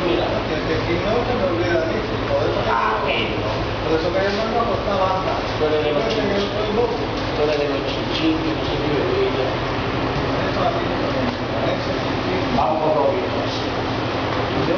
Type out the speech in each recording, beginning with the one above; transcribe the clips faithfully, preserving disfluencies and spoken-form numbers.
mira. Que el tequín no se me olvida de eso. Por eso que Ah, yo- bueno. por eso que yo mando a Costa Banda. Tú eres de los Yo tengo chinchín. el bobo. Tú eres de los chinchín que no se vive bella. Eso a mí no me gusta. Eso sí. Vamos por lo mismo. Yo.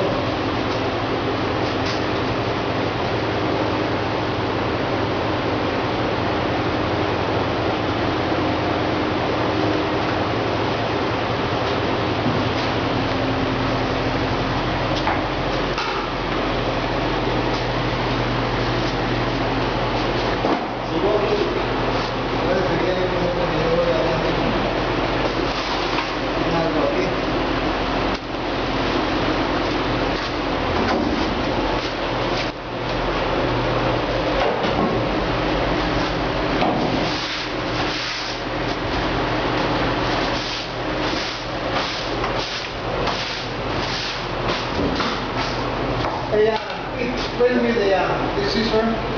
Hey, uh, wait a minute, uh, this is her.